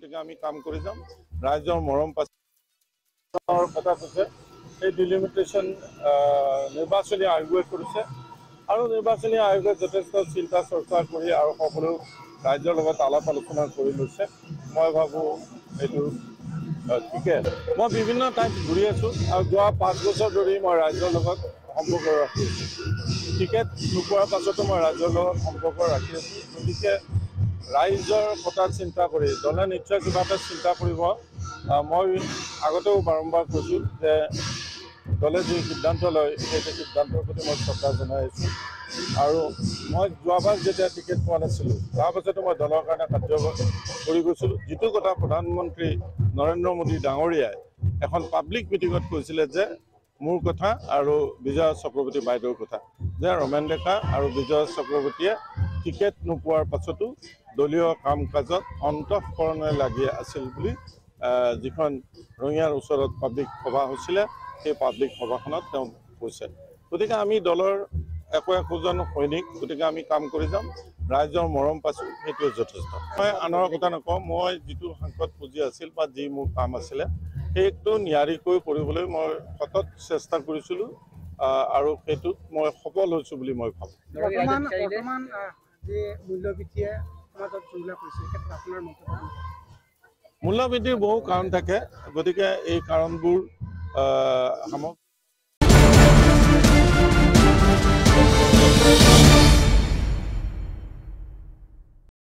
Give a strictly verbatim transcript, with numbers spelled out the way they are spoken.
গতিকে আমি কাম কৰি যাম ৰাইজৰ মৰম পাছৰ কথা কৈছে এই ডিলিমিটেশ্যন নিৰ্বাচনী আয়োগে কৰিছে আৰু নিৰ্বাচনী আয়োগে যথেষ্ট চিন্তা চৰ্চা কৰি আৰু সকলো ৰাইজৰ লগত আলাপ আলোচনা কৰি লৈছে মই ভাবোঁ এইটো ঠিকে মই বিভিন্ন ঠাইত ঘূৰি আছোঁ আৰু যোৱা পাঁচ বছৰ ধৰি মই ৰাইজৰ লগত সম্পৰ্ক ৰাখি আছোঁ টিকেট নোপোৱাৰ পাছতো মই ৰাইজৰ লগত সম্পৰ্ক ৰাখি আছোঁ গতিকে ৰাইজৰ কথা চিন্তা কৰি দলে নিশ্চয় কিবা এটা চিন্তা কৰিব মই আগতেও বাৰম্বাৰ কৈছোঁ যে দলে যি সিদ্ধান্ত লয় সেইটো সিদ্ধান্তৰ প্ৰতি মই শ্ৰদ্ধা জনাই আছোঁ আৰু মই যোৱাবাৰ যেতিয়া টিকেট পোৱা নাছিলোঁ তাৰ পাছতো মই দলৰ কাৰণে কাৰ্য কৰি গৈছিলোঁ যিটো কথা প্ৰধানমন্ত্ৰী নৰেন্দ্ৰ মোদী ডাঙৰীয়াই এখন পাব্লিক মিটিঙত কৈছিলে যে মোৰ কথা আৰু বিজয় চক্ৰৱৰ্তী বাইদেউৰ কথা যে ৰমেন ডেকা আৰু বিজয় চক্ৰৱৰ্তীয়ে টিকেট নোপোৱাৰ পাছতো দলীয় কাম কাজত অন্তঃকৰণে লাগি আছিল বুলি যিখন ৰঙিয়াৰ ওচৰত পাব্লিক সভা হৈছিলে সেই পাব্লিক সভাখনত তেওঁ কৈছে গতিকে আমি দলৰ একো একোজন সৈনিক গতিকে আমি কাম কৰি যাম ৰাইজৰ মৰম পাইছোঁ সেইটোৱে যথেষ্ট মই আনৰ কথা নকওঁ মই যিটো সাংসদ পুঁজি আছিল বা যি মোৰ কাম আছিলে সেইটো নিয়াৰিকৈ কৰিবলৈ মই সতত চেষ্টা কৰিছিলোঁ আৰু সেইটোত মই সফল হৈছোঁ বুলি মই ভাবোঁ মূল্যবৃদ্ধিৰ বহু কাৰণ থাকে গতিকে এই কাৰণবোৰ সামগ্ৰিক